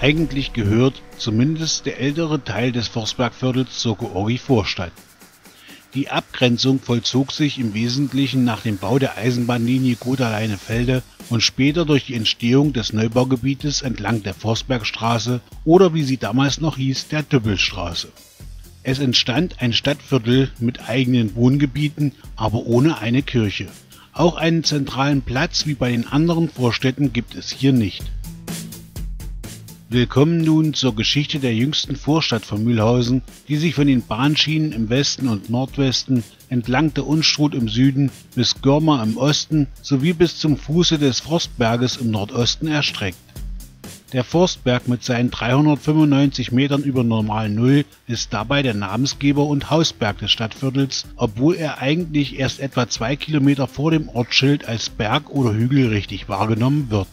Eigentlich gehört zumindest der ältere Teil des Forstbergviertels zur Georgi-Vorstadt. Die Abgrenzung vollzog sich im Wesentlichen nach dem Bau der Eisenbahnlinie Gotha-Leinefelde und später durch die Entstehung des Neubaugebietes entlang der Forstbergstraße oder wie sie damals noch hieß, der Düppelstraße. Es entstand ein Stadtviertel mit eigenen Wohngebieten, aber ohne eine Kirche. Auch einen zentralen Platz wie bei den anderen Vorstädten gibt es hier nicht. Willkommen nun zur Geschichte der jüngsten Vorstadt von Mülhausen, die sich von den Bahnschienen im Westen und Nordwesten, entlang der Unstrut im Süden bis Görma im Osten sowie bis zum Fuße des Forstberges im Nordosten erstreckt. Der Forstberg mit seinen 395 Metern über Normalnull ist dabei der Namensgeber und Hausberg des Stadtviertels, obwohl er eigentlich erst etwa 2 Kilometer vor dem Ortsschild als Berg oder Hügel richtig wahrgenommen wird.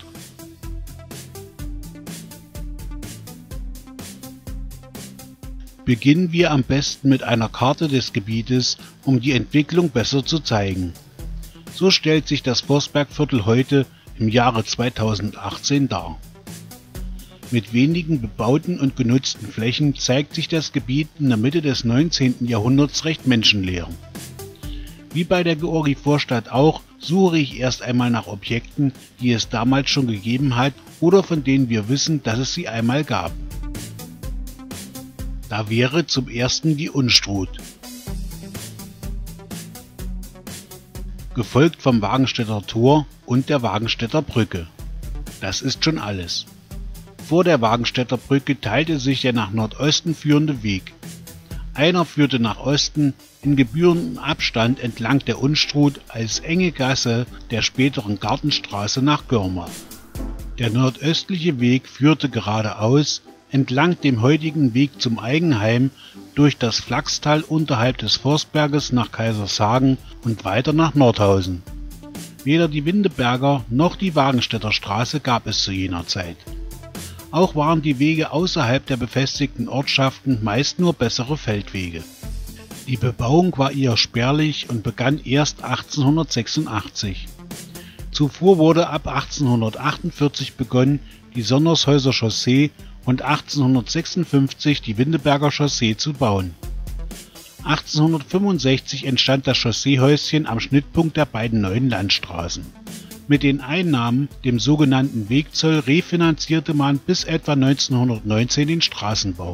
Beginnen wir am besten mit einer Karte des Gebietes, um die Entwicklung besser zu zeigen. So stellt sich das Forstbergviertel heute im Jahre 2018 dar. Mit wenigen bebauten und genutzten Flächen zeigt sich das Gebiet in der Mitte des 19. Jahrhunderts recht menschenleer. Wie bei der Georgi-Vorstadt auch, suche ich erst einmal nach Objekten, die es damals schon gegeben hat oder von denen wir wissen, dass es sie einmal gab. Da wäre zum ersten die Unstrut, gefolgt vom Wagenstädter Tor und der Wagenstädter Brücke. Das ist schon alles. Vor der Wagenstädter Brücke teilte sich der nach Nordosten führende Weg. Einer führte nach Osten in gebührendem Abstand entlang der Unstrut als enge Gasse der späteren Gartenstraße nach Görma. Der nordöstliche Weg führte geradeaus entlang dem heutigen Weg zum Eigenheim durch das Flachstal unterhalb des Forstberges nach Kaisershagen und weiter nach Nordhausen. Weder die Windeberger noch die Wagenstädter Straße gab es zu jener Zeit. Auch waren die Wege außerhalb der befestigten Ortschaften meist nur bessere Feldwege. Die Bebauung war eher spärlich und begann erst 1886. Zuvor wurde ab 1848 begonnen, die Sonnershäuser Chaussee und 1856 die Windeberger Chaussee zu bauen. 1865 entstand das Chausseehäuschen am Schnittpunkt der beiden neuen Landstraßen. Mit den Einnahmen, dem sogenannten Wegzoll, refinanzierte man bis etwa 1919 den Straßenbau.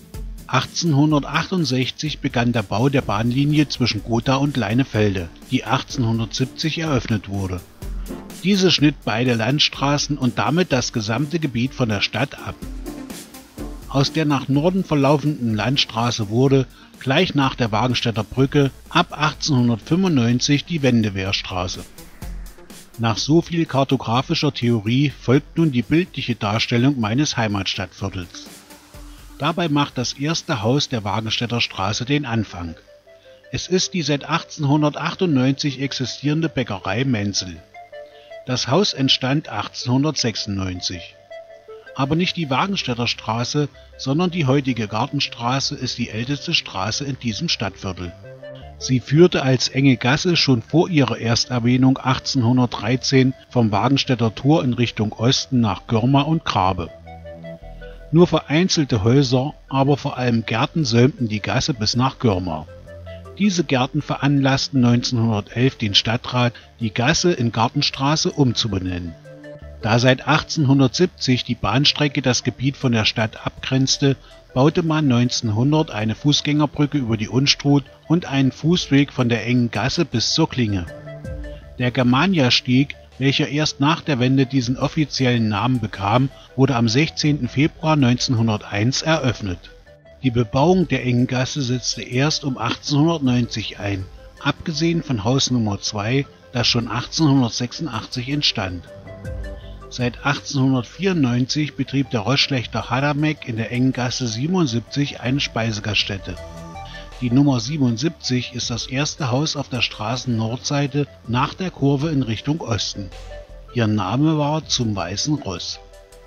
1868 begann der Bau der Bahnlinie zwischen Gotha und Leinefelde, die 1870 eröffnet wurde. Diese schnitt beide Landstraßen und damit das gesamte Gebiet von der Stadt ab. Aus der nach Norden verlaufenden Landstraße wurde, gleich nach der Wagenstädter Brücke, ab 1895 die Wendewehrstraße. Nach so viel kartografischer Theorie folgt nun die bildliche Darstellung meines Heimatstadtviertels. Dabei macht das erste Haus der Wagenstädter Straße den Anfang. Es ist die seit 1898 existierende Bäckerei Menzel. Das Haus entstand 1896. Aber nicht die Wagenstädter Straße, sondern die heutige Gartenstraße ist die älteste Straße in diesem Stadtviertel. Sie führte als enge Gasse schon vor ihrer Ersterwähnung 1813 vom Wagenstädter Tor in Richtung Osten nach Görma und Grabe. Nur vereinzelte Häuser, aber vor allem Gärten säumten die Gasse bis nach Görma. Diese Gärten veranlassten 1911 den Stadtrat, die Gasse in Gartenstraße umzubenennen. Da seit 1870 die Bahnstrecke das Gebiet von der Stadt abgrenzte, baute man 1900 eine Fußgängerbrücke über die Unstrut und einen Fußweg von der engen Gasse bis zur Klinge. Der Germaniasteg, welcher erst nach der Wende diesen offiziellen Namen bekam, wurde am 16. Februar 1901 eröffnet. Die Bebauung der engen Gasse setzte erst um 1890 ein, abgesehen von Haus Nummer 2, das schon 1886 entstand. Seit 1894 betrieb der Roßschlächter Hadamek in der engen Gasse 77 eine Speisegaststätte. Die Nummer 77 ist das erste Haus auf der Straßennordseite nach der Kurve in Richtung Osten. Ihr Name war Zum Weißen Ross.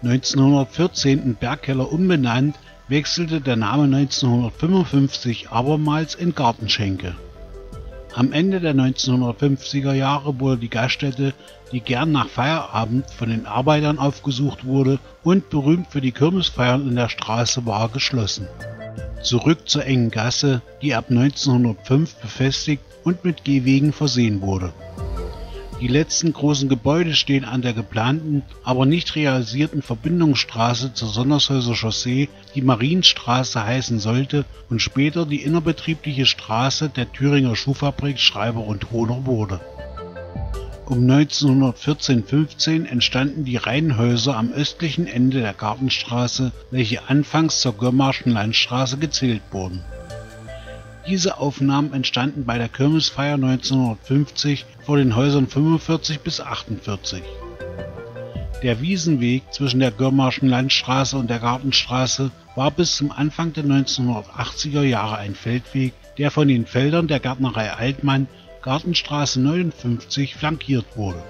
1914 in Bergkeller umbenannt, wechselte der Name 1955 abermals in Gartenschenke. Am Ende der 1950er Jahre wurde die Gaststätte, die gern nach Feierabend von den Arbeitern aufgesucht wurde und berühmt für die Kirmesfeiern in der Straße war, geschlossen. Zurück zur engen Gasse, die ab 1905 befestigt und mit Gehwegen versehen wurde. Die letzten großen Gebäude stehen an der geplanten, aber nicht realisierten Verbindungsstraße zur Sonnershäuser Chaussee, die Marienstraße heißen sollte und später die innerbetriebliche Straße der Thüringer Schuhfabrik Schreiber und Hohner wurde. Um 1914/15 entstanden die Reihenhäuser am östlichen Ende der Gartenstraße, welche anfangs zur Görmarschen Landstraße gezählt wurden. Diese Aufnahmen entstanden bei der Kirmesfeier 1950 vor den Häusern 45 bis 48. Der Wiesenweg zwischen der Görmarschen Landstraße und der Gartenstraße war bis zum Anfang der 1980er Jahre ein Feldweg, der von den Feldern der Gärtnerei Altmann, Gartenstraße 59, flankiert wurde.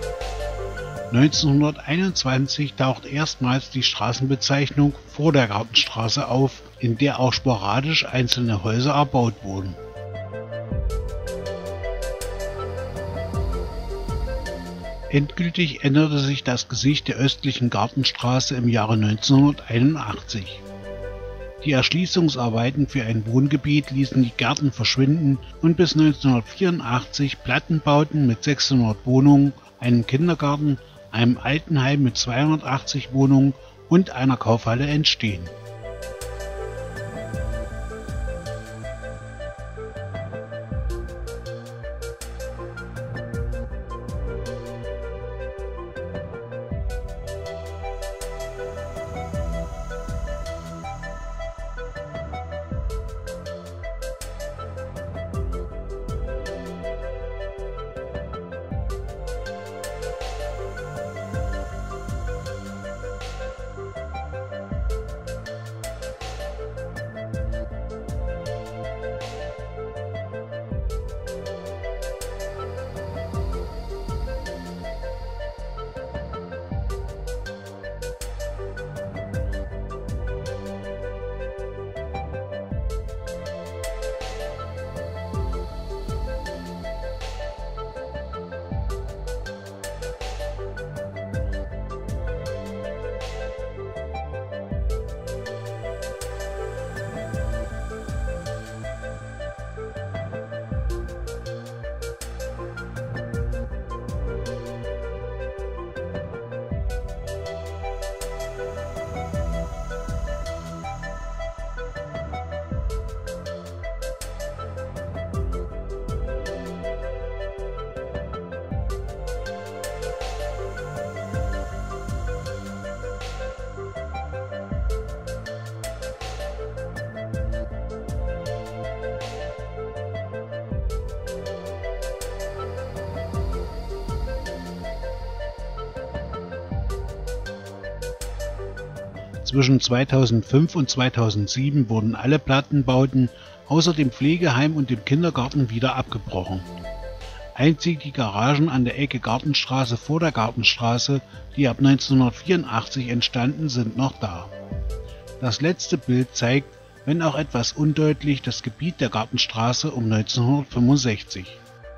1921 taucht erstmals die Straßenbezeichnung vor der Gartenstraße auf, in der auch sporadisch einzelne Häuser erbaut wurden. Endgültig änderte sich das Gesicht der östlichen Gartenstraße im Jahre 1981. Die Erschließungsarbeiten für ein Wohngebiet ließen die Gärten verschwinden und bis 1984 Plattenbauten mit 600 Wohnungen, einem Kindergarten, einem Altenheim mit 280 Wohnungen und einer Kaufhalle entstehen. Zwischen 2005 und 2007 wurden alle Plattenbauten außer dem Pflegeheim und dem Kindergarten wieder abgebrochen. Einzig die Garagen an der Ecke Gartenstraße vor der Gartenstraße, die ab 1984 entstanden, sind noch da. Das letzte Bild zeigt, wenn auch etwas undeutlich, das Gebiet der Gartenstraße um 1965.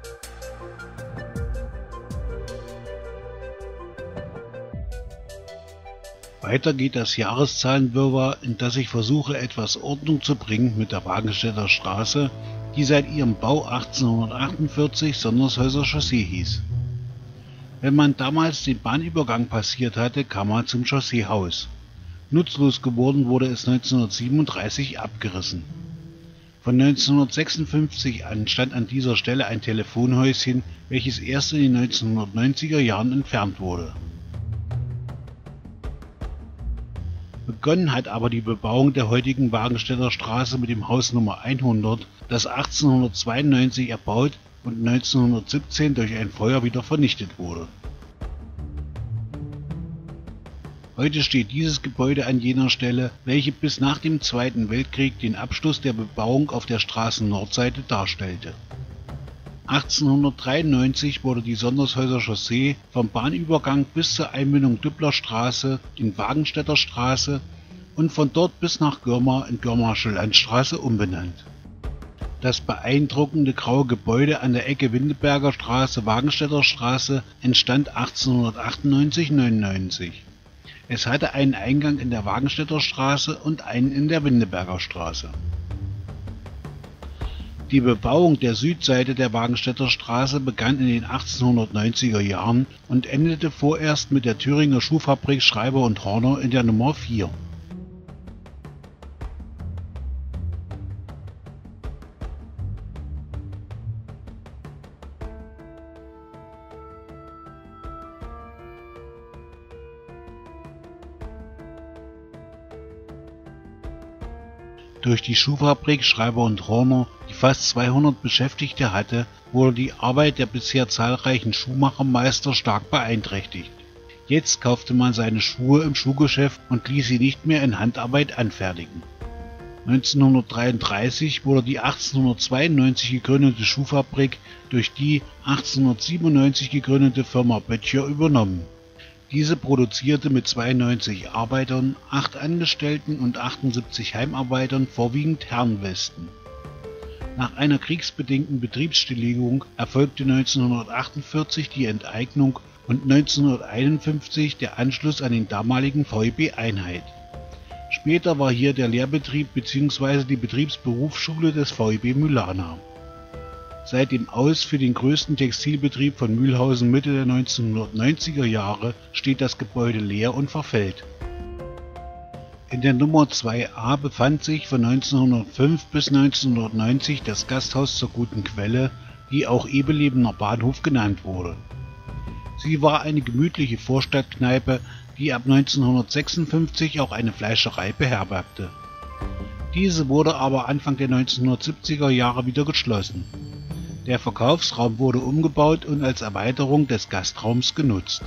Weiter geht das Jahreszahlenwirrwarr, in das ich versuche, etwas Ordnung zu bringen mit der Wagenstädter Straße, die seit ihrem Bau 1848 Sonnershäuser Chaussee hieß. Wenn man damals den Bahnübergang passiert hatte, kam man zum Chausseehaus. Nutzlos geworden wurde es 1937 abgerissen. Von 1956 an stand an dieser Stelle ein Telefonhäuschen, welches erst in den 1990er Jahren entfernt wurde. Begonnen hat aber die Bebauung der heutigen Wagenstädter Straße mit dem Haus Nummer 100, das 1892 erbaut und 1917 durch ein Feuer wieder vernichtet wurde. Heute steht dieses Gebäude an jener Stelle, welche bis nach dem Zweiten Weltkrieg den Abschluss der Bebauung auf der Straßennordseite darstellte. 1893 wurde die Sonnershäuser Chaussee vom Bahnübergang bis zur Einmündung Düppler Straße in Wagenstädter Straße und von dort bis nach Görmar in Görmarsche Landstraße umbenannt. Das beeindruckende graue Gebäude an der Ecke Windeberger Straße-Wagenstädter Straße entstand 1898/99. Es hatte einen Eingang in der Wagenstädter Straße und einen in der Windeberger Straße. Die Bebauung der Südseite der Wagenstädter Straße begann in den 1890er Jahren und endete vorerst mit der Thüringer Schuhfabrik Schreiber und Horner in der Nummer 4. Durch die Schuhfabrik Schreiber und Horner, die fast 200 Beschäftigte hatte, wurde die Arbeit der bisher zahlreichen Schuhmachermeister stark beeinträchtigt. Jetzt kaufte man seine Schuhe im Schuhgeschäft und ließ sie nicht mehr in Handarbeit anfertigen. 1933 wurde die 1892 gegründete Schuhfabrik durch die 1897 gegründete Firma Böttcher übernommen. Diese produzierte mit 92 Arbeitern, 8 Angestellten und 78 Heimarbeitern vorwiegend Herrenwesten. Nach einer kriegsbedingten Betriebsstilllegung erfolgte 1948 die Enteignung und 1951 der Anschluss an den damaligen VEB Einheit. Später war hier der Lehrbetrieb bzw. die Betriebsberufsschule des VEB Mühlana. Seit dem Aus für den größten Textilbetrieb von Mühlhausen Mitte der 1990er Jahre steht das Gebäude leer und verfällt. In der Nummer 2a befand sich von 1905 bis 1990 das Gasthaus zur Guten Quelle, die auch Ebelebener Bahnhof genannt wurde. Sie war eine gemütliche Vorstadtkneipe, die ab 1956 auch eine Fleischerei beherbergte. Diese wurde aber Anfang der 1970er Jahre wieder geschlossen. Der Verkaufsraum wurde umgebaut und als Erweiterung des Gastraums genutzt.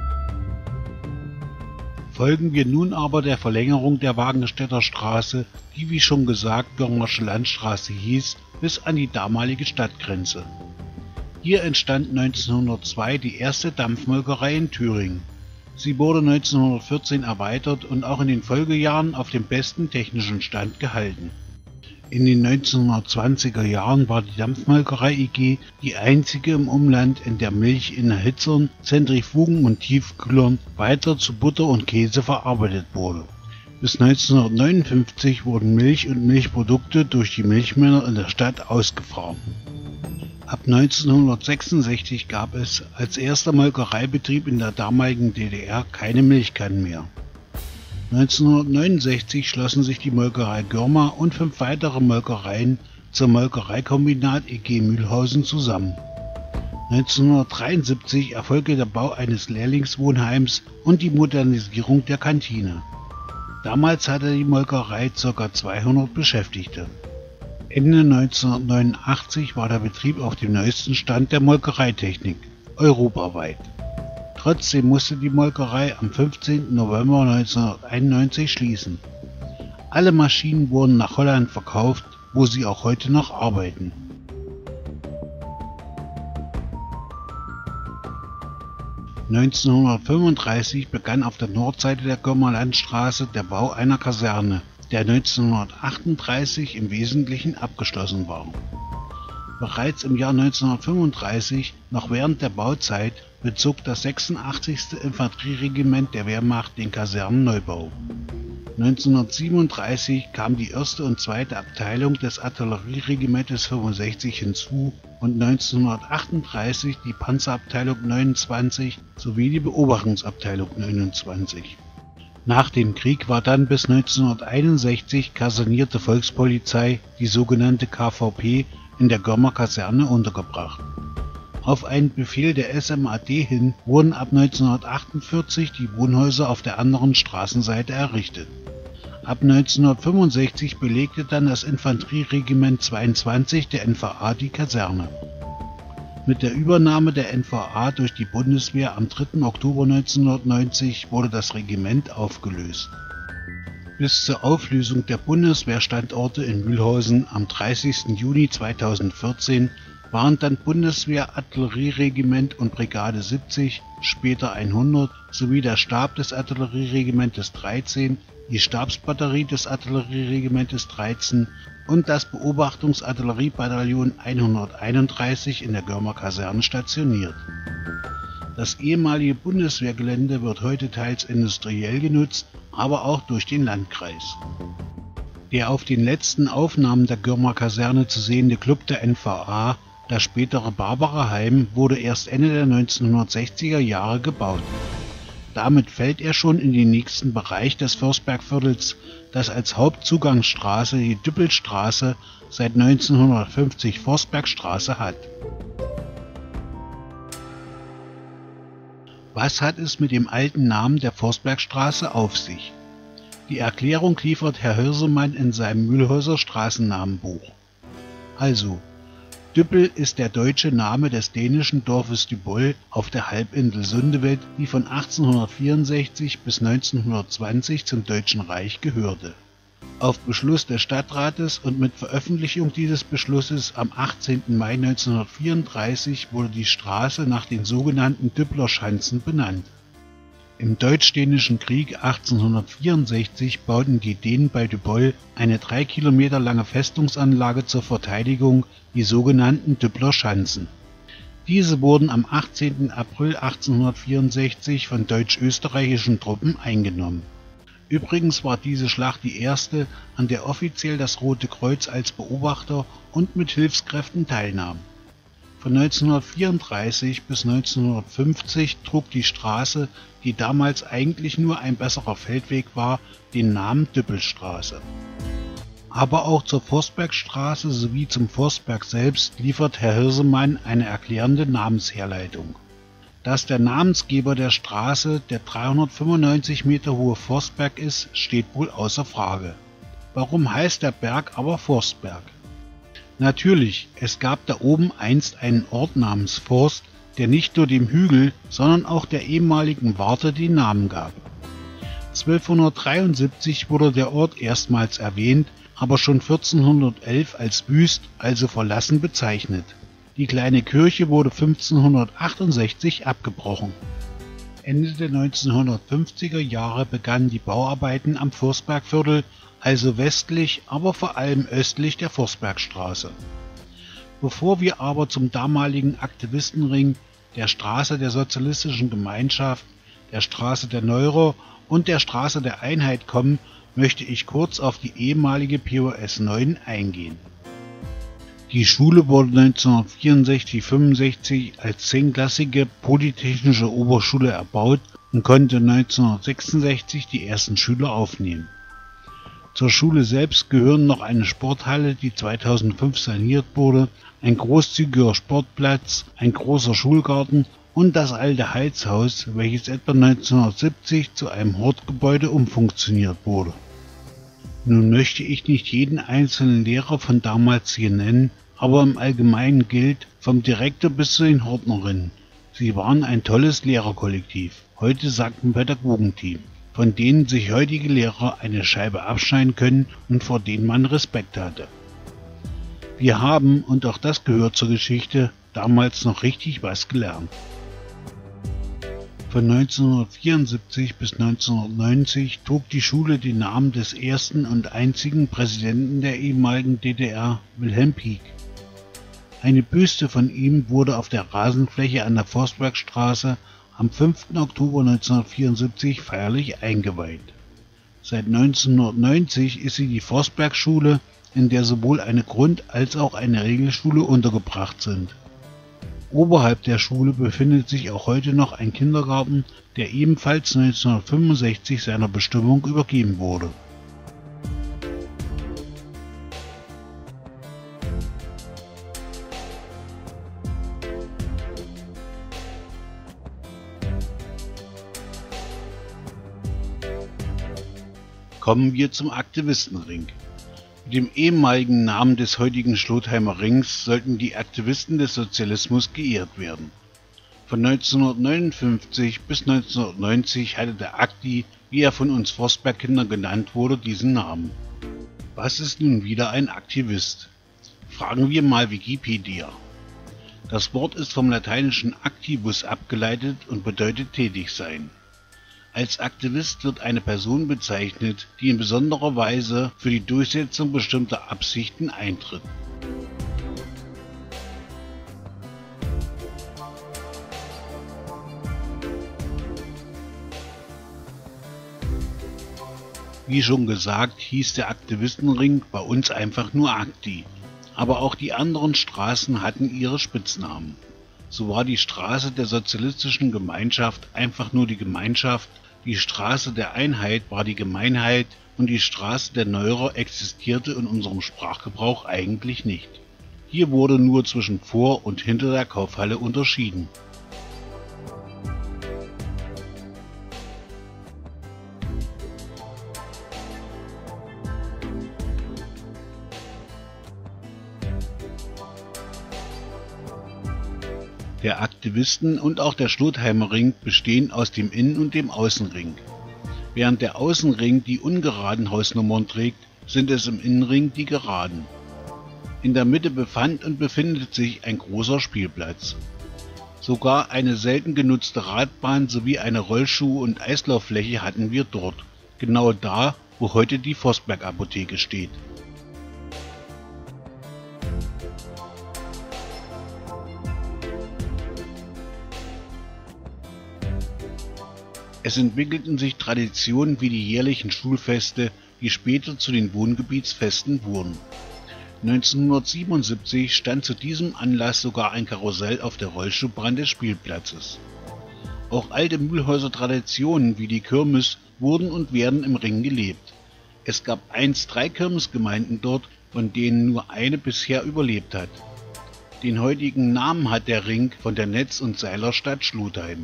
Folgen wir nun aber der Verlängerung der Wagenstädter Straße, die wie schon gesagt Görmersche Landstraße hieß, bis an die damalige Stadtgrenze. Hier entstand 1902 die erste Dampfmolkerei in Thüringen. Sie wurde 1914 erweitert und auch in den Folgejahren auf dem besten technischen Stand gehalten. In den 1920er Jahren war die Dampfmolkerei EG die einzige im Umland, in der Milch in Erhitzern, Zentrifugen und Tiefkühlern weiter zu Butter und Käse verarbeitet wurde. Bis 1959 wurden Milch und Milchprodukte durch die Milchmänner in der Stadt ausgefahren. Ab 1966 gab es als erster Molkereibetrieb in der damaligen DDR keine Milchkannen mehr. 1969 schlossen sich die Molkerei Görma und 5 weitere Molkereien zur Molkereikombinat EG Mühlhausen zusammen. 1973 erfolgte der Bau eines Lehrlingswohnheims und die Modernisierung der Kantine. Damals hatte die Molkerei ca. 200 Beschäftigte. Ende 1989 war der Betrieb auf dem neuesten Stand der Molkereitechnik, europaweit. Trotzdem musste die Molkerei am 15. November 1991 schließen. Alle Maschinen wurden nach Holland verkauft, wo sie auch heute noch arbeiten. (1935) begann auf der Nordseite der Görmer Landstraße der Bau einer Kaserne, der 1938 im Wesentlichen abgeschlossen war. Bereits im Jahr 1935, noch während der Bauzeit, bezog das 86. Infanterieregiment der Wehrmacht den Kasernenneubau. 1937 kam die 1. und 2. Abteilung des Artillerieregimentes 65 hinzu und 1938 die Panzerabteilung 29 sowie die Beobachtungsabteilung 29. Nach dem Krieg war dann bis 1961 kasernierte Volkspolizei, die sogenannte KVP, in der Görmer Kaserne untergebracht. Auf einen Befehl der SMAD hin wurden ab 1948 die Wohnhäuser auf der anderen Straßenseite errichtet. Ab 1965 belegte dann das Infanterieregiment 22 der NVA die Kaserne. Mit der Übernahme der NVA durch die Bundeswehr am 3. Oktober 1990 wurde das Regiment aufgelöst. Bis zur Auflösung der Bundeswehrstandorte in Mühlhausen am 30. Juni 2014 waren dann Bundeswehr-Artillerieregiment und Brigade 70, später 100, sowie der Stab des Artillerieregimentes 13, die Stabsbatterie des Artillerieregimentes 13 und das Beobachtungsartilleriebataillon 131 in der Görmer Kaserne stationiert. Das ehemalige Bundeswehrgelände wird heute teils industriell genutzt, aber auch durch den Landkreis. Der auf den letzten Aufnahmen der Görmer Kaserne zu sehende Club der NVA, das spätere Barbaraheim, wurde erst Ende der 1960er Jahre gebaut. Damit fällt er schon in den nächsten Bereich des Forstbergviertels, das als Hauptzugangsstraße die Düppelstraße seit 1950 Forstbergstraße hat. Was hat es mit dem alten Namen der Forstbergstraße auf sich? Die Erklärung liefert Herr Hirsemann in seinem Mühlhäuser Straßennamenbuch. Also, Düppel ist der deutsche Name des dänischen Dorfes Dybbøl auf der Halbinsel Sundeved, die von 1864 bis 1920 zum Deutschen Reich gehörte. Auf Beschluss des Stadtrates und mit Veröffentlichung dieses Beschlusses am 18. Mai 1934 wurde die Straße nach den sogenannten Düppler Schanzen benannt. Im Deutsch-Dänischen Krieg 1864 bauten die Dänen bei Dybbøl eine 3 Kilometer lange Festungsanlage zur Verteidigung, die sogenannten Düppler Schanzen. Diese wurden am 18. April 1864 von deutsch-österreichischen Truppen eingenommen. Übrigens war diese Schlacht die erste, an der offiziell das Rote Kreuz als Beobachter und mit Hilfskräften teilnahm. Von 1934 bis 1950 trug die Straße, die damals eigentlich nur ein besserer Feldweg war, den Namen Düppelstraße. Aber auch zur Forstbergstraße sowie zum Forstberg selbst liefert Herr Hirsemann eine erklärende Namensherleitung. Dass der Namensgeber der Straße der 395 Meter hohe Forstberg ist, steht wohl außer Frage. Warum heißt der Berg aber Forstberg? Natürlich, es gab da oben einst einen Ort namens Forst, der nicht nur dem Hügel, sondern auch der ehemaligen Warte den Namen gab. 1273 wurde der Ort erstmals erwähnt, aber schon 1411 als wüst, also verlassen bezeichnet. Die kleine Kirche wurde 1568 abgebrochen. Ende der 1950er Jahre begannen die Bauarbeiten am Forstbergviertel, also westlich, aber vor allem östlich der Forstbergstraße. Bevor wir aber zum damaligen Aktivistenring, der Straße der Sozialistischen Gemeinschaft, der Straße der Neurer und der Straße der Einheit kommen, möchte ich kurz auf die ehemalige POS 9 eingehen. Die Schule wurde 1964/65 als 10-klassige Polytechnische Oberschule erbaut und konnte 1966 die ersten Schüler aufnehmen. Zur Schule selbst gehören noch eine Sporthalle, die 2005 saniert wurde, ein großzügiger Sportplatz, ein großer Schulgarten und das alte Heizhaus, welches etwa 1970 zu einem Hortgebäude umfunktioniert wurde. Nun möchte ich nicht jeden einzelnen Lehrer von damals hier nennen, aber im Allgemeinen gilt, vom Direktor bis zu den Hortnerinnen. Sie waren ein tolles Lehrerkollektiv, heute sagt man Pädagogenteam, von denen sich heutige Lehrer eine Scheibe abschneiden können und vor denen man Respekt hatte. Wir haben, und auch das gehört zur Geschichte, damals noch richtig was gelernt. Von 1974 bis 1990 trug die Schule den Namen des ersten und einzigen Präsidenten der ehemaligen DDR, Wilhelm Pieck. Eine Büste von ihm wurde auf der Rasenfläche an der Forstbergstraße am 5. Oktober 1974 feierlich eingeweiht. Seit 1990 ist sie die Forstbergschule, in der sowohl eine Grund- als auch eine Regelschule untergebracht sind. Oberhalb der Schule befindet sich auch heute noch ein Kindergarten, der ebenfalls 1965 seiner Bestimmung übergeben wurde. Kommen wir zum Aktivistenring. Mit dem ehemaligen Namen des heutigen Schlotheimer Rings sollten die Aktivisten des Sozialismus geehrt werden. Von 1959 bis 1990 hatte der Akti, wie er von uns Forstbergkindern genannt wurde, diesen Namen. Was ist nun wieder ein Aktivist? Fragen wir mal Wikipedia. Das Wort ist vom lateinischen activus abgeleitet und bedeutet tätig sein. Als Aktivist wird eine Person bezeichnet, die in besonderer Weise für die Durchsetzung bestimmter Absichten eintritt. Wie schon gesagt, hieß der Aktivistenring bei uns einfach nur Akti. Aber auch die anderen Straßen hatten ihre Spitznamen. So war die Straße der Sozialistischen Gemeinschaft einfach nur die Gemeinschaft, die Straße der Einheit war die Gemeinheit und die Straße der Neuerer existierte in unserem Sprachgebrauch eigentlich nicht. Hier wurde nur zwischen vor und hinter der Kaufhalle unterschieden. Der Aktivisten- und auch der Stotheimer Ring bestehen aus dem Innen- und dem Außenring. Während der Außenring die ungeraden Hausnummern trägt, sind es im Innenring die geraden. In der Mitte befand und befindet sich ein großer Spielplatz. Sogar eine selten genutzte Radbahn sowie eine Rollschuh- und Eislauffläche hatten wir dort, genau da, wo heute die Forstberg Apotheke steht. Es entwickelten sich Traditionen wie die jährlichen Schulfeste, die später zu den Wohngebietsfesten wurden. 1977 stand zu diesem Anlass sogar ein Karussell auf der Rollschuhbahn des Spielplatzes. Auch alte Mühlhäuser Traditionen wie die Kirmes wurden und werden im Ring gelebt. Es gab einst 3 Kirmesgemeinden dort, von denen nur eine bisher überlebt hat. Den heutigen Namen hat der Ring von der Netz- und Seilerstadt Schlutheim.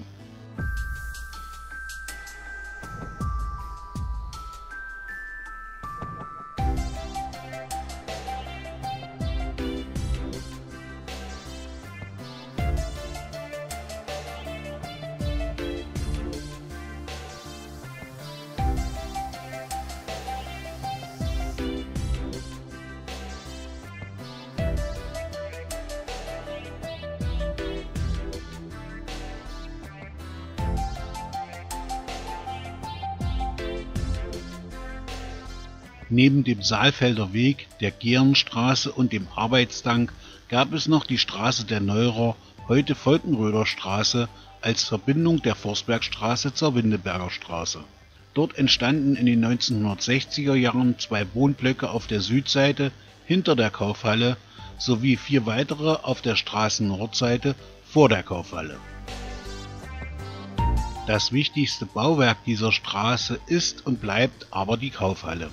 Neben dem Saalfelder Weg, der Gehrenstraße und dem Arbeitsdank gab es noch die Straße der Neuerer, heute Volkenröder Straße, als Verbindung der Forstbergstraße zur Windeberger Straße. Dort entstanden in den 1960er Jahren 2 Wohnblöcke auf der Südseite hinter der Kaufhalle sowie 4 weitere auf der Straßennordseite vor der Kaufhalle. Das wichtigste Bauwerk dieser Straße ist und bleibt aber die Kaufhalle.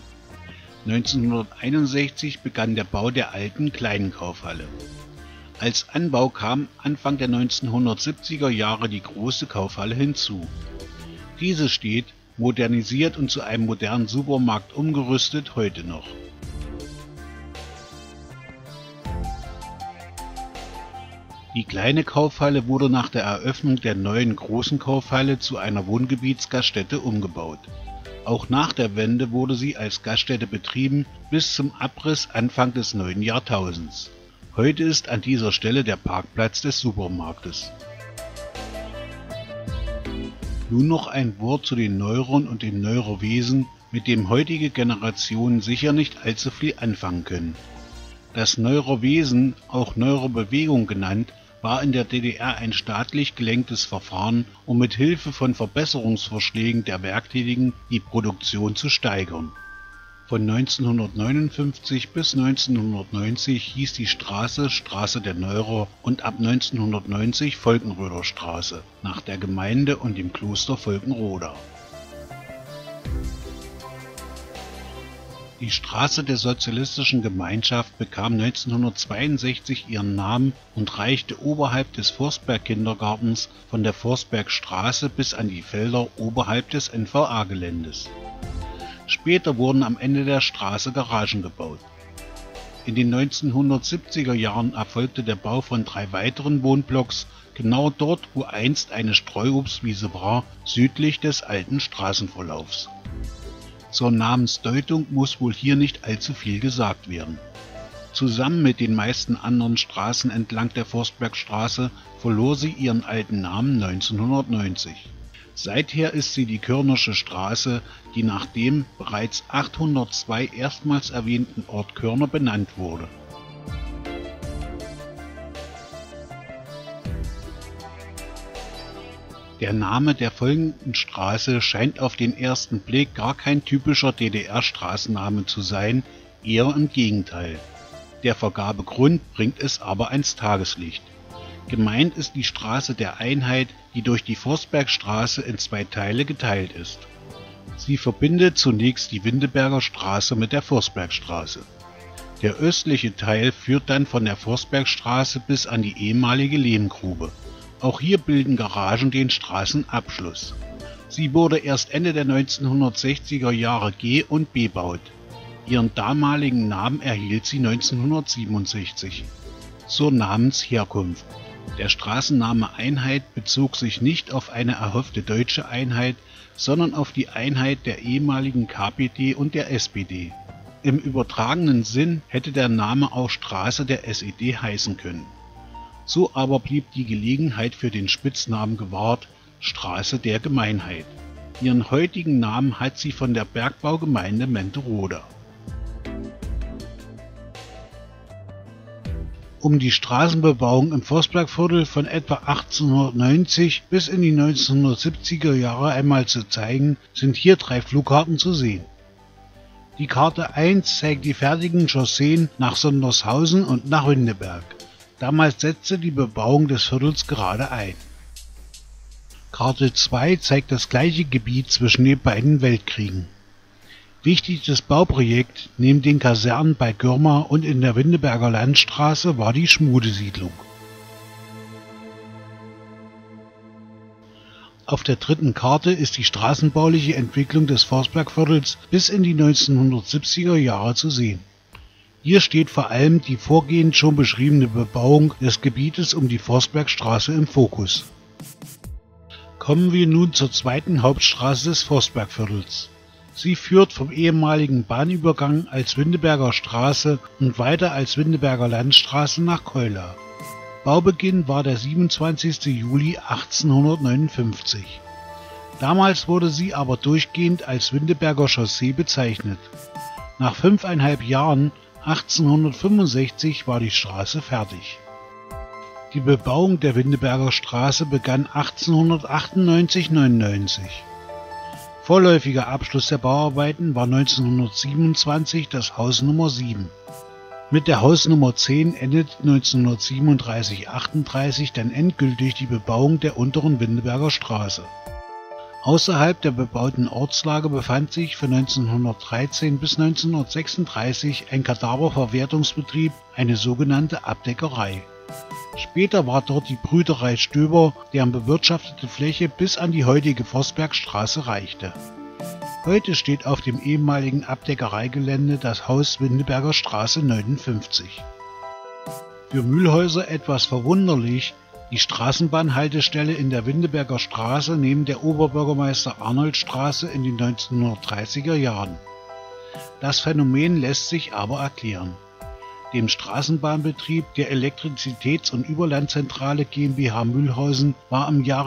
1961 begann der Bau der alten kleinen Kaufhalle. Als Anbau kam Anfang der 1970er Jahre die große Kaufhalle hinzu. Diese steht, modernisiert und zu einem modernen Supermarkt umgerüstet, heute noch. Die kleine Kaufhalle wurde nach der Eröffnung der neuen großen Kaufhalle zu einer Wohngebietsgaststätte umgebaut. Auch nach der Wende wurde sie als Gaststätte betrieben bis zum Abriss Anfang des neuen Jahrtausends. Heute ist an dieser Stelle der Parkplatz des Supermarktes. Nun noch ein Wort zu den Neuerern und dem Neurerwesen, mit dem heutige Generationen sicher nicht allzu viel anfangen können. Das Neurerwesen, auch Neurerbewegung genannt, war in der DDR ein staatlich gelenktes Verfahren, um mit Hilfe von Verbesserungsvorschlägen der Werktätigen die Produktion zu steigern. Von 1959 bis 1990 hieß die Straße Straße der Neuerer und ab 1990 Volkenröder Straße, nach der Gemeinde und dem Kloster Volkenroda. Die Straße der Sozialistischen Gemeinschaft bekam 1962 ihren Namen und reichte oberhalb des Forstberg-Kindergartens von der Forstbergstraße bis an die Felder oberhalb des NVA-Geländes. Später wurden am Ende der Straße Garagen gebaut. In den 1970er Jahren erfolgte der Bau von 3 weiteren Wohnblocks, genau dort, wo einst eine Streuobstwiese war, südlich des alten Straßenverlaufs. Zur Namensdeutung muss wohl hier nicht allzu viel gesagt werden. Zusammen mit den meisten anderen Straßen entlang der Forstbergstraße verlor sie ihren alten Namen 1990. Seither ist sie die Körnersche Straße, die nach dem bereits 802 erstmals erwähnten Ort Körner benannt wurde. Der Name der folgenden Straße scheint auf den ersten Blick gar kein typischer DDR-Straßenname zu sein, eher im Gegenteil. Der Vergabegrund bringt es aber ans Tageslicht. Gemeint ist die Straße der Einheit, die durch die Forstbergstraße in zwei Teile geteilt ist. Sie verbindet zunächst die Windeberger Straße mit der Forstbergstraße. Der östliche Teil führt dann von der Forstbergstraße bis an die ehemalige Lehmgrube. Auch hier bilden Garagen den Straßenabschluss. Sie wurde erst Ende der 1960er Jahre ge- und bebaut. Ihren damaligen Namen erhielt sie 1967. Zur Namensherkunft. Der Straßenname Einheit bezog sich nicht auf eine erhoffte deutsche Einheit, sondern auf die Einheit der ehemaligen KPD und der SPD. Im übertragenen Sinn hätte der Name auch Straße der SED heißen können. So aber blieb die Gelegenheit für den Spitznamen gewahrt, Straße der Gemeinheit. Ihren heutigen Namen hat sie von der Bergbaugemeinde Menteroda. Um die Straßenbebauung im Forstbergviertel von etwa 1890 bis in die 1970er Jahre einmal zu zeigen, sind hier 3 Flugkarten zu sehen. Die Karte 1 zeigt die fertigen Chausseen nach Sondershausen und nach Windeberg. Damals setzte die Bebauung des Viertels gerade ein. Karte 2 zeigt das gleiche Gebiet zwischen den beiden Weltkriegen. Wichtigstes Bauprojekt neben den Kasernen bei Görma und in der Windeberger Landstraße war die Schmude-Siedlung. Auf der dritten Karte ist die straßenbauliche Entwicklung des Forstbergviertels bis in die 1970er Jahre zu sehen. Hier steht vor allem die vorgehend schon beschriebene Bebauung des Gebietes um die Forstbergstraße im Fokus. Kommen wir nun zur zweiten Hauptstraße des Forstbergviertels. Sie führt vom ehemaligen Bahnübergang als Windeberger Straße und weiter als Windeberger Landstraße nach Keula. Baubeginn war der 27. Juli 1859. Damals wurde sie aber durchgehend als Windeberger Chaussee bezeichnet. Nach 5,5 Jahren, 1865, war die Straße fertig. Die Bebauung der Windeberger Straße begann 1898/99. Vorläufiger Abschluss der Bauarbeiten war 1927 das Haus Nummer 7. Mit der Hausnummer 10 endet 1937/38 dann endgültig die Bebauung der unteren Windeberger Straße. Außerhalb der bebauten Ortslage befand sich von 1913 bis 1936 ein Kadaververwertungsbetrieb, eine sogenannte Abdeckerei. Später war dort die Brüterei Stöber, deren bewirtschaftete Fläche bis an die heutige Forstbergstraße reichte. Heute steht auf dem ehemaligen Abdeckereigelände das Haus Windeberger Straße 59. Für Mühlhäuser etwas verwunderlich, die Straßenbahnhaltestelle in der Windeberger Straße neben der Oberbürgermeister-Arnold-Straße in den 1930er Jahren. Das Phänomen lässt sich aber erklären. Dem Straßenbahnbetrieb der Elektrizitäts- und Überlandzentrale GmbH Mühlhausen war im Jahre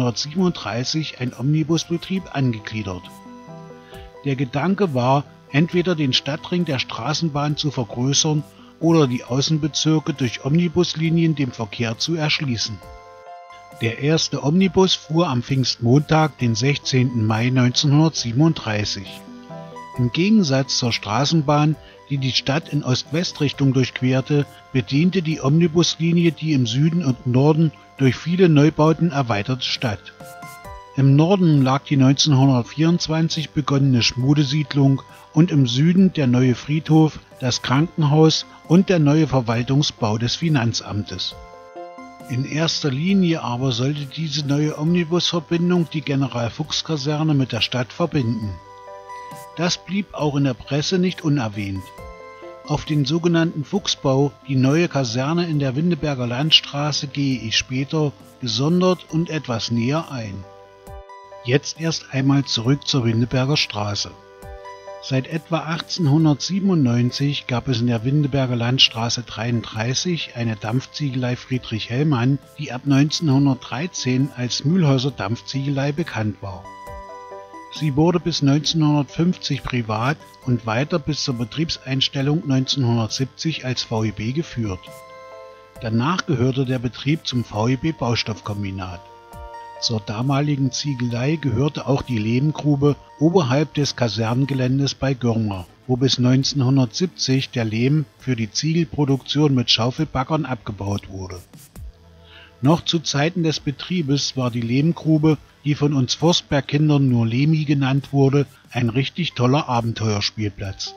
1937 ein Omnibusbetrieb angegliedert. Der Gedanke war, entweder den Stadtring der Straßenbahn zu vergrößern oder die Außenbezirke durch Omnibuslinien dem Verkehr zu erschließen. Der erste Omnibus fuhr am Pfingstmontag, den 16. Mai 1937. Im Gegensatz zur Straßenbahn, die die Stadt in Ost-West-Richtung durchquerte, bediente die Omnibuslinie die im Süden und Norden durch viele Neubauten erweiterte Stadt. Im Norden lag die 1924 begonnene Schmude-Siedlung und im Süden der neue Friedhof, das Krankenhaus und der neue Verwaltungsbau des Finanzamtes. In erster Linie aber sollte diese neue Omnibusverbindung die General-Fuchs-Kaserne mit der Stadt verbinden. Das blieb auch in der Presse nicht unerwähnt. Auf den sogenannten Fuchsbau, die neue Kaserne in der Windeberger Landstraße, gehe ich später gesondert und etwas näher ein. Jetzt erst einmal zurück zur Windeberger Straße. Seit etwa 1897 gab es in der Windeberger Landstraße 33 eine Dampfziegelei Friedrich Hellmann, die ab 1913 als Mühlhäuser Dampfziegelei bekannt war. Sie wurde bis 1950 privat und weiter bis zur Betriebseinstellung 1970 als VEB geführt. Danach gehörte der Betrieb zum VEB Baustoffkombinat. Zur damaligen Ziegelei gehörte auch die Lehmgrube oberhalb des Kasernengeländes bei Görner, wo bis 1970 der Lehm für die Ziegelproduktion mit Schaufelbaggern abgebaut wurde. Noch zu Zeiten des Betriebes war die Lehmgrube, die von uns Forstbergkindern nur Lehmi genannt wurde, ein richtig toller Abenteuerspielplatz.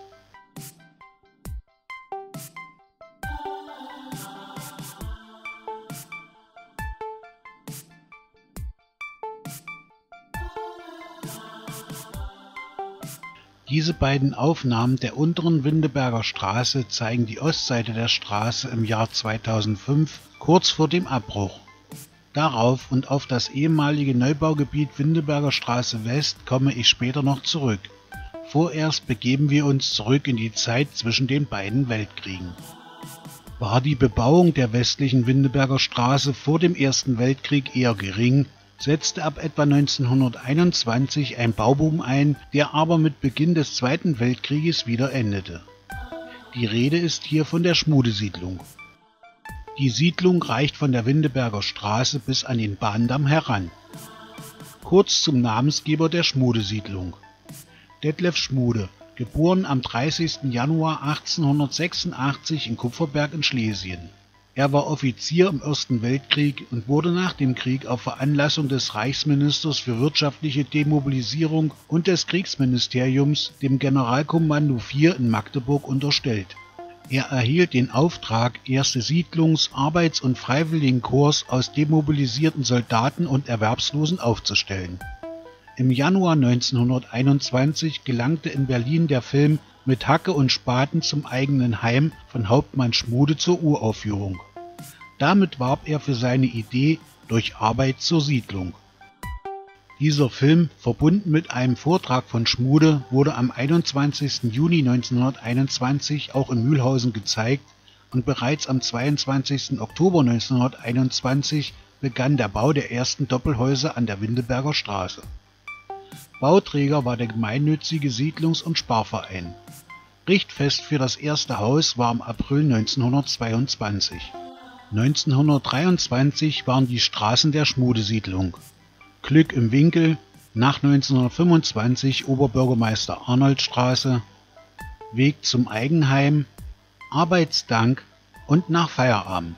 Diese beiden Aufnahmen der unteren Windeberger Straße zeigen die Ostseite der Straße im Jahr 2005, kurz vor dem Abbruch. Darauf und auf das ehemalige Neubaugebiet Windeberger Straße West komme ich später noch zurück. Vorerst begeben wir uns zurück in die Zeit zwischen den beiden Weltkriegen. War die Bebauung der westlichen Windeberger Straße vor dem Ersten Weltkrieg eher gering, setzte ab etwa 1921 ein Bauboom ein, der aber mit Beginn des Zweiten Weltkrieges wieder endete. Die Rede ist hier von der Schmudesiedlung. Die Siedlung reicht von der Windeberger Straße bis an den Bahndamm heran. Kurz zum Namensgeber der Schmudesiedlung. Detlef Schmude, geboren am 30. Januar 1886 in Kupferberg in Schlesien. Er war Offizier im Ersten Weltkrieg und wurde nach dem Krieg auf Veranlassung des Reichsministers für wirtschaftliche Demobilisierung und des Kriegsministeriums dem Generalkommando IV in Magdeburg unterstellt. Er erhielt den Auftrag, erste Siedlungs-, Arbeits- und Freiwilligenkorps aus demobilisierten Soldaten und Erwerbslosen aufzustellen. Im Januar 1921 gelangte in Berlin der Film Mit Hacke und Spaten zum eigenen Heim von Hauptmann Schmude zur Uraufführung. Damit warb er für seine Idee durch Arbeit zur Siedlung. Dieser Film, verbunden mit einem Vortrag von Schmude, wurde am 21. Juni 1921 auch in Mühlhausen gezeigt und bereits am 22. Oktober 1921 begann der Bau der ersten Doppelhäuser an der Windeberger Straße. Bauträger war der gemeinnützige Siedlungs- und Sparverein. Richtfest für das erste Haus war im April 1922. 1923 waren die Straßen der Schmudesiedlung: Glück im Winkel, nach 1925 Oberbürgermeister Arnoldstraße, Weg zum Eigenheim, Arbeitsdank und nach Feierabend.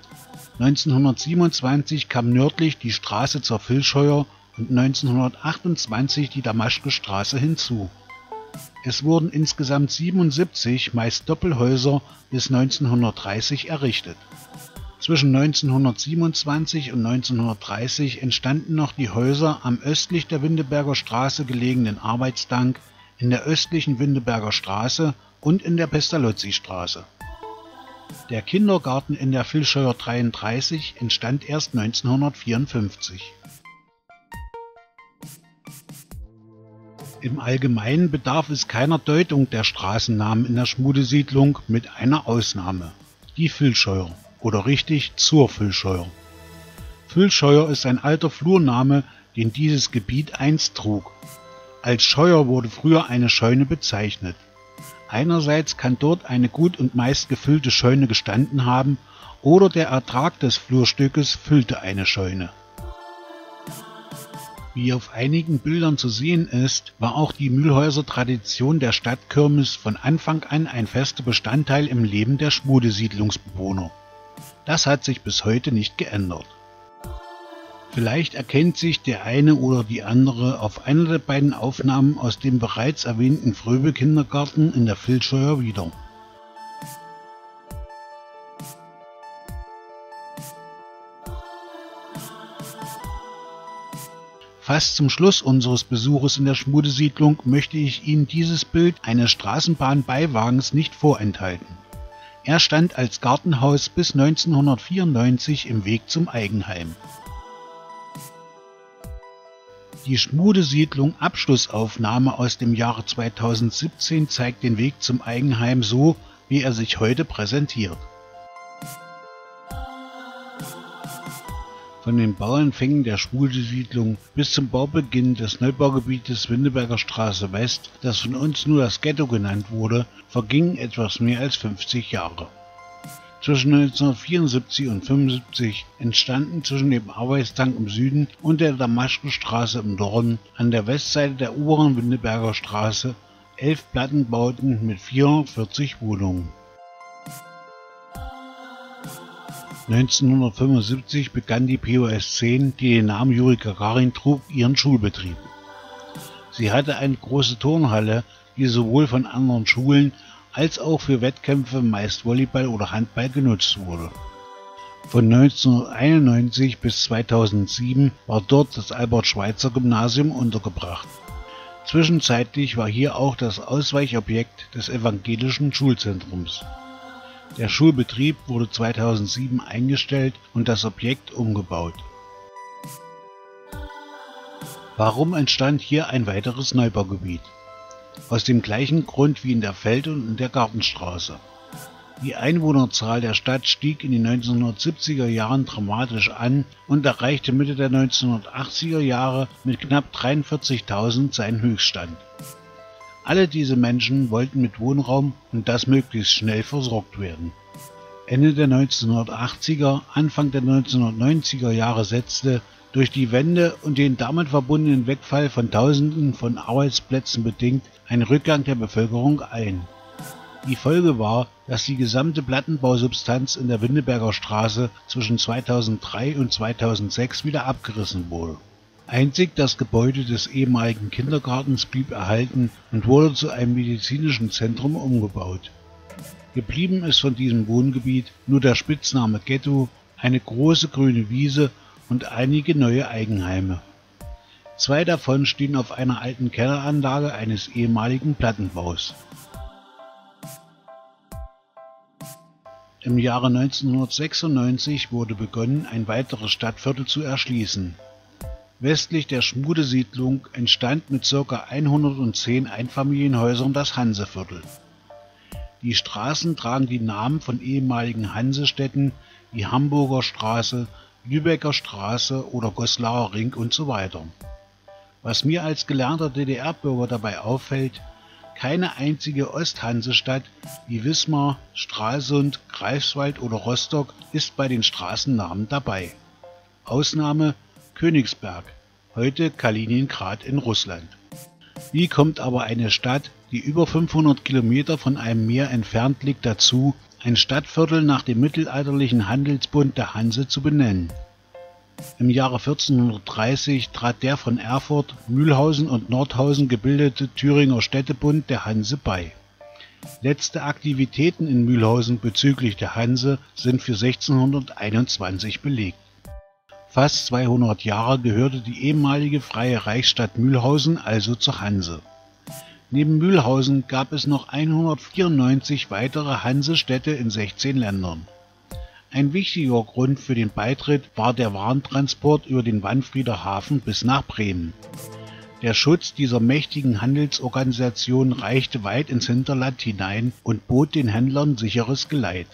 1927 kam nördlich die Straße zur Vilscheuer und 1928 die Damaschke-Straße hinzu. Es wurden insgesamt 77, meist Doppelhäuser, bis 1930 errichtet. Zwischen 1927 und 1930 entstanden noch die Häuser am östlich der Windeberger Straße gelegenen Arbeitsdank, in der östlichen Windeberger Straße und in der Pestalozzi-Straße. Der Kindergarten in der Vilscheuer 33 entstand erst 1954. Im Allgemeinen bedarf es keiner Deutung der Straßennamen in der Schmudesiedlung mit einer Ausnahme: die Vilscheuer oder richtig zur Vilscheuer. Vilscheuer ist ein alter Flurname, den dieses Gebiet einst trug. Als Scheuer wurde früher eine Scheune bezeichnet. Einerseits kann dort eine gut und meist gefüllte Scheune gestanden haben, oder der Ertrag des Flurstückes füllte eine Scheune. Wie auf einigen Bildern zu sehen ist, war auch die Mühlhäuser Tradition der Stadtkirmes von Anfang an ein fester Bestandteil im Leben der Schmudesiedlungsbewohner. Das hat sich bis heute nicht geändert. Vielleicht erkennt sich der eine oder die andere auf einer der beiden Aufnahmen aus dem bereits erwähnten Fröbel-Kindergarten in der Vilscheuer wieder. Fast zum Schluss unseres Besuches in der Schmudesiedlung möchte ich Ihnen dieses Bild eines Straßenbahnbeiwagens nicht vorenthalten. Er stand als Gartenhaus bis 1994 im Weg zum Eigenheim. Die Schmude-Siedlung Abschlussaufnahme aus dem Jahre 2017 zeigt den Weg zum Eigenheim so, wie er sich heute präsentiert. Von den Bauanfängen der Schmude-Siedlung bis zum Baubeginn des Neubaugebietes Winneberger Straße West, das von uns nur das Ghetto genannt wurde, vergingen etwas mehr als 50 Jahre. Zwischen 1974 und 1975 entstanden zwischen dem Arbeitstank im Süden und der Damaschkenstraße im Norden an der Westseite der oberen Winneberger Straße 11 Plattenbauten mit 440 Wohnungen. 1975 begann die POS 10, die den Namen Juri Gagarin trug, ihren Schulbetrieb. Sie hatte eine große Turnhalle, die sowohl von anderen Schulen als auch für Wettkämpfe, meist Volleyball oder Handball, genutzt wurde. Von 1991 bis 2007 war dort das Albert-Schweitzer-Gymnasium untergebracht. Zwischenzeitlich war hier auch das Ausweichobjekt des evangelischen Schulzentrums. Der Schulbetrieb wurde 2007 eingestellt und das Objekt umgebaut. Warum entstand hier ein weiteres Neubaugebiet? Aus dem gleichen Grund wie in der Feld- und in der Gartenstraße. Die Einwohnerzahl der Stadt stieg in den 1970er Jahren dramatisch an und erreichte Mitte der 1980er Jahre mit knapp 43.000 seinen Höchststand. Alle diese Menschen wollten mit Wohnraum und das möglichst schnell versorgt werden. Ende der 1980er, Anfang der 1990er Jahre setzte, durch die Wende und den damit verbundenen Wegfall von Tausenden von Arbeitsplätzen bedingt, ein Rückgang der Bevölkerung ein. Die Folge war, dass die gesamte Plattenbausubstanz in der Winneberger Straße zwischen 2003 und 2006 wieder abgerissen wurde. Einzig das Gebäude des ehemaligen Kindergartens blieb erhalten und wurde zu einem medizinischen Zentrum umgebaut. Geblieben ist von diesem Wohngebiet nur der Spitzname Ghetto, eine große grüne Wiese und einige neue Eigenheime. 2 davon stehen auf einer alten Kelleranlage eines ehemaligen Plattenbaus. Im Jahre 1996 wurde begonnen, ein weiteres Stadtviertel zu erschließen. Westlich der Schmude-Siedlung entstand mit ca. 110 Einfamilienhäusern das Hanseviertel. Die Straßen tragen die Namen von ehemaligen Hansestädten wie Hamburger Straße, Lübecker Straße oder Goslauer Ring und so weiter. Was mir als gelernter DDR-Bürger dabei auffällt: keine einzige Osthansestadt wie Wismar, Stralsund, Greifswald oder Rostock ist bei den Straßennamen dabei. Ausnahme Königsberg, heute Kaliningrad in Russland. Wie kommt aber eine Stadt, die über 500 Kilometer von einem Meer entfernt liegt, dazu, ein Stadtviertel nach dem mittelalterlichen Handelsbund der Hanse zu benennen? Im Jahre 1430 trat der von Erfurt, Mühlhausen und Nordhausen gebildete Thüringer Städtebund der Hanse bei. Letzte Aktivitäten in Mühlhausen bezüglich der Hanse sind für 1621 belegt. Fast 200 Jahre gehörte die ehemalige Freie Reichsstadt Mühlhausen also zur Hanse. Neben Mühlhausen gab es noch 194 weitere Hansestädte in 16 Ländern. Ein wichtiger Grund für den Beitritt war der Warentransport über den Wanfrieder Hafen bis nach Bremen. Der Schutz dieser mächtigen Handelsorganisation reichte weit ins Hinterland hinein und bot den Händlern sicheres Geleit.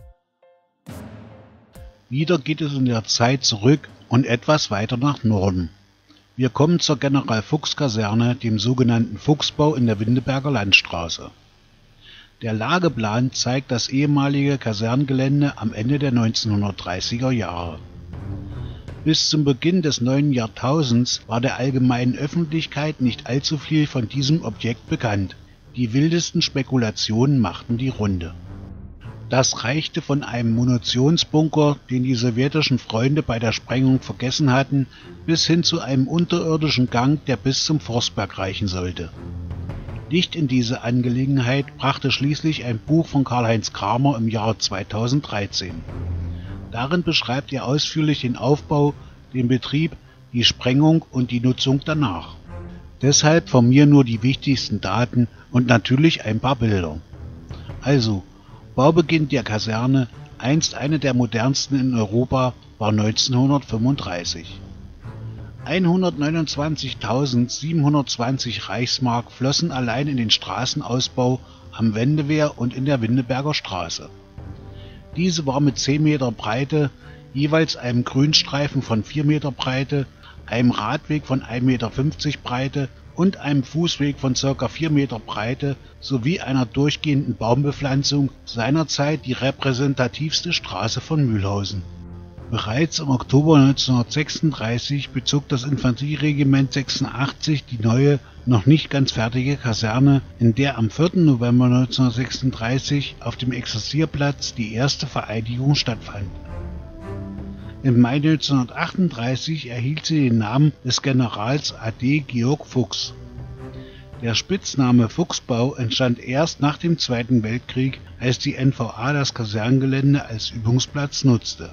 Wieder geht es in der Zeit zurück und etwas weiter nach Norden. Wir kommen zur General-Fuchs-Kaserne, dem sogenannten Fuchsbau in der Winneberger Landstraße. Der Lageplan zeigt das ehemalige Kasernengelände am Ende der 1930er Jahre. Bis zum Beginn des neuen Jahrtausends war der allgemeinen Öffentlichkeit nicht allzu viel von diesem Objekt bekannt. Die wildesten Spekulationen machten die Runde. Das reichte von einem Munitionsbunker, den die sowjetischen Freunde bei der Sprengung vergessen hatten, bis hin zu einem unterirdischen Gang, der bis zum Forstberg reichen sollte. Licht in diese Angelegenheit brachte schließlich ein Buch von Karl-Heinz Kramer im Jahre 2013. Darin beschreibt er ausführlich den Aufbau, den Betrieb, die Sprengung und die Nutzung danach. Deshalb von mir nur die wichtigsten Daten und natürlich ein paar Bilder. Also, Baubeginn der Kaserne, einst eine der modernsten in Europa, war 1935. 129.720 Reichsmark flossen allein in den Straßenausbau am Wendewehr und in der Windeberger Straße. Diese war mit 10 Meter Breite, jeweils einem Grünstreifen von 4 Meter Breite, einem Radweg von 1,50 Meter Breite und einem Fußweg von ca. 4 Meter Breite sowie einer durchgehenden Baumbepflanzung seinerzeit die repräsentativste Straße von Mühlhausen. Bereits im Oktober 1936 bezog das Infanterieregiment 86 die neue, noch nicht ganz fertige Kaserne, in der am 4. November 1936 auf dem Exerzierplatz die erste Vereidigung stattfand. Im Mai 1938 erhielt sie den Namen des Generals A.D. Georg Fuchs. Der Spitzname Fuchsbau entstand erst nach dem Zweiten Weltkrieg, als die NVA das Kasernengelände als Übungsplatz nutzte.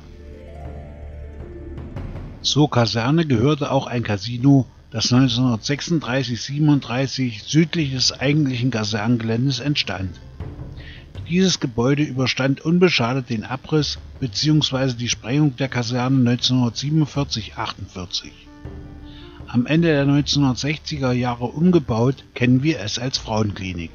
Zur Kaserne gehörte auch ein Casino, das 1936/37 südlich des eigentlichen Kasernengeländes entstand. Dieses Gebäude überstand unbeschadet den Abriss bzw. die Sprengung der Kaserne 1947/48. Am Ende der 1960er Jahre umgebaut, kennen wir es als Frauenklinik.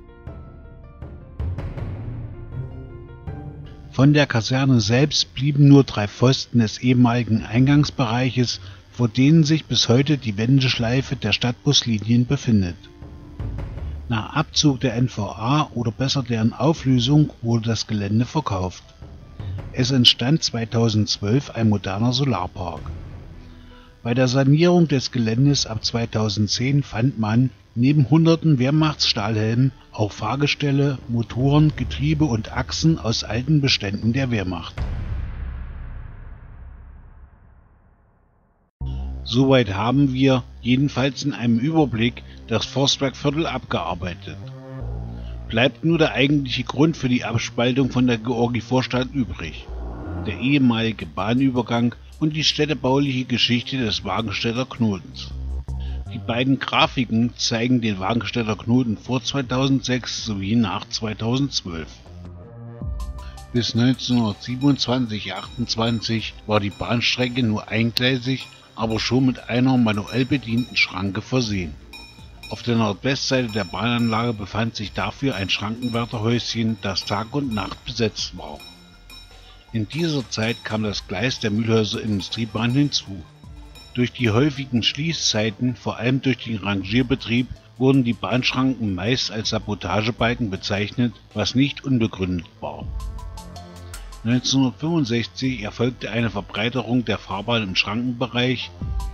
Von der Kaserne selbst blieben nur 3 Pfosten des ehemaligen Eingangsbereiches, vor denen sich bis heute die Wendeschleife der Stadtbuslinien befindet. Nach Abzug der NVA oder besser deren Auflösung wurde das Gelände verkauft. Es entstand 2012 ein moderner Solarpark. Bei der Sanierung des Geländes ab 2010 fand man neben hunderten Wehrmachtsstahlhelmen auch Fahrgestelle, Motoren, Getriebe und Achsen aus alten Beständen der Wehrmacht. Soweit haben wir, jedenfalls in einem Überblick, das Forstwerkviertel abgearbeitet. Bleibt nur der eigentliche Grund für die Abspaltung von der Georgi-Vorstadt übrig: der ehemalige Bahnübergang und die städtebauliche Geschichte des Wagenstädter Knotens. Die beiden Grafiken zeigen den Wagenstädter Knoten vor 2006 sowie nach 2012. Bis 1927/28 war die Bahnstrecke nur eingleisig, aber schon mit einer manuell bedienten Schranke versehen. Auf der Nordwestseite der Bahnanlage befand sich dafür ein Schrankenwärterhäuschen, das Tag und Nacht besetzt war. In dieser Zeit kam das Gleis der Mühlhäuser Industriebahn hinzu. Durch die häufigen Schließzeiten, vor allem durch den Rangierbetrieb, wurden die Bahnschranken meist als Sabotagebalken bezeichnet, was nicht unbegründet war. 1965 erfolgte eine Verbreiterung der Fahrbahn im Schrankenbereich,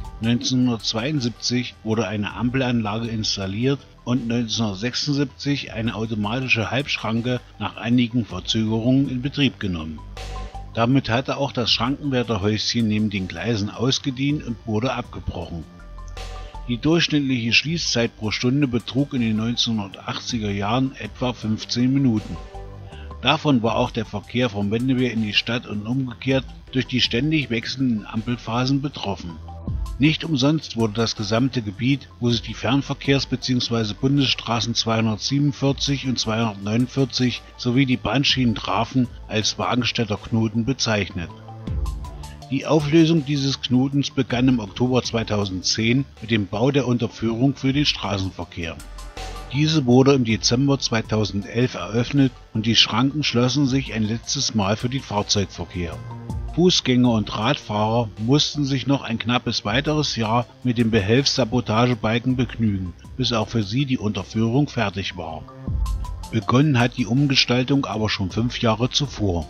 1972 wurde eine Ampelanlage installiert und 1976 eine automatische Halbschranke nach einigen Verzögerungen in Betrieb genommen. Damit hatte auch das Schrankenwärterhäuschen neben den Gleisen ausgedient und wurde abgebrochen. Die durchschnittliche Schließzeit pro Stunde betrug in den 1980er Jahren etwa 15 Minuten. Davon war auch der Verkehr vom Wendewehr in die Stadt und umgekehrt durch die ständig wechselnden Ampelphasen betroffen. Nicht umsonst wurde das gesamte Gebiet, wo sich die Fernverkehrs- bzw. Bundesstraßen 247 und 249 sowie die Bahnschienen trafen, als Wagenstädter Knoten bezeichnet. Die Auflösung dieses Knotens begann im Oktober 2010 mit dem Bau der Unterführung für den Straßenverkehr. Diese wurde im Dezember 2011 eröffnet und die Schranken schlossen sich ein letztes Mal für den Fahrzeugverkehr. Fußgänger und Radfahrer mussten sich noch ein knappes weiteres Jahr mit dem Behelfssabotagebalken begnügen, bis auch für sie die Unterführung fertig war. Begonnen hat die Umgestaltung aber schon 5 Jahre zuvor.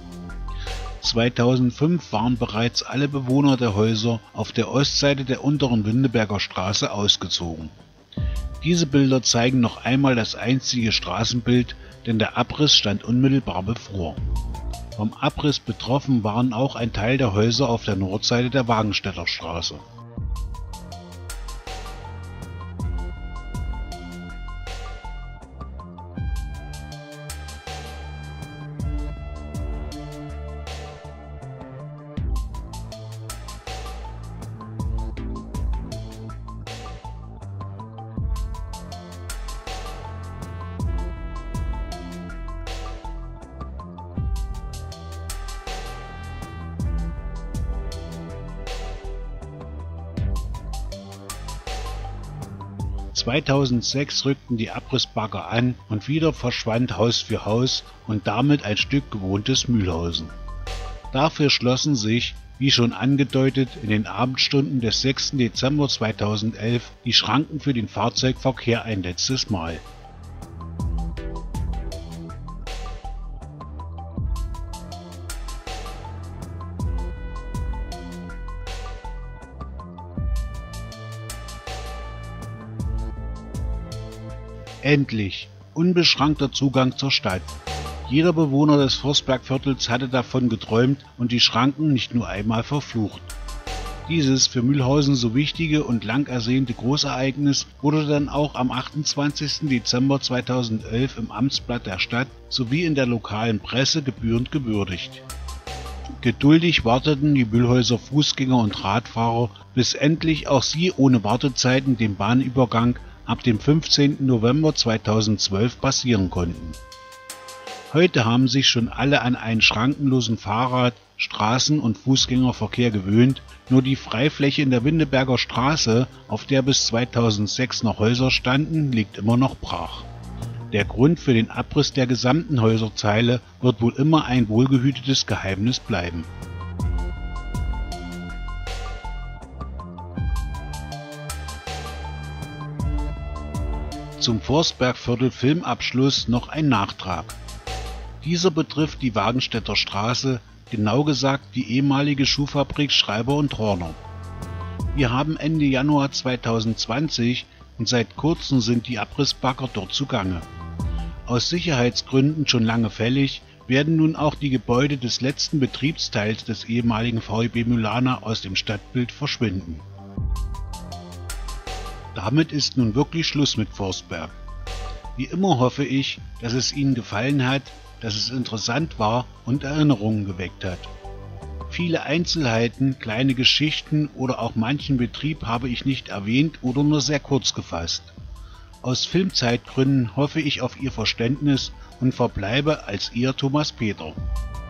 2005 waren bereits alle Bewohner der Häuser auf der Ostseite der unteren Windeberger Straße ausgezogen. Diese Bilder zeigen noch einmal das einstige Straßenbild, denn der Abriss stand unmittelbar bevor. Vom Abriss betroffen waren auch ein Teil der Häuser auf der Nordseite der Wagenstädter Straße. 2006 rückten die Abrissbagger an und wieder verschwand Haus für Haus und damit ein Stück bewohntes Mülhausen. Dafür schlossen sich, wie schon angedeutet, in den Abendstunden des 6. Dezember 2011 die Schranken für den Fahrzeugverkehr ein letztes Mal. Endlich! Unbeschränkter Zugang zur Stadt. Jeder Bewohner des Forstbergviertels hatte davon geträumt und die Schranken nicht nur einmal verflucht. Dieses für Mülhausen so wichtige und lang ersehnte Großereignis wurde dann auch am 28. Dezember 2011 im Amtsblatt der Stadt sowie in der lokalen Presse gebührend gewürdigt. Geduldig warteten die Mülhäuser Fußgänger und Radfahrer, bis endlich auch sie ohne Wartezeiten den Bahnübergang ab dem 15. November 2012 passieren konnten. Heute haben sich schon alle an einen schrankenlosen Fahrrad-, Straßen- und Fußgängerverkehr gewöhnt, nur die Freifläche in der Windeberger Straße, auf der bis 2006 noch Häuser standen, liegt immer noch brach. Der Grund für den Abriss der gesamten Häuserzeile wird wohl immer ein wohlgehütetes Geheimnis bleiben. Zum Forstbergviertel Filmabschluss noch ein Nachtrag. Dieser betrifft die Wagenstädter Straße, genau gesagt die ehemalige Schuhfabrik Schreiber und Horner. Wir haben Ende Januar 2020 und seit kurzem sind die Abrissbagger dort zugange. Aus Sicherheitsgründen schon lange fällig, werden nun auch die Gebäude des letzten Betriebsteils des ehemaligen VEB Mülana aus dem Stadtbild verschwinden. Damit ist nun wirklich Schluss mit Forstberg. Wie immer hoffe ich, dass es Ihnen gefallen hat, dass es interessant war und Erinnerungen geweckt hat. Viele Einzelheiten, kleine Geschichten oder auch manchen Betrieb habe ich nicht erwähnt oder nur sehr kurz gefasst. Aus Filmzeitgründen hoffe ich auf Ihr Verständnis und verbleibe als Ihr Thomas Peter.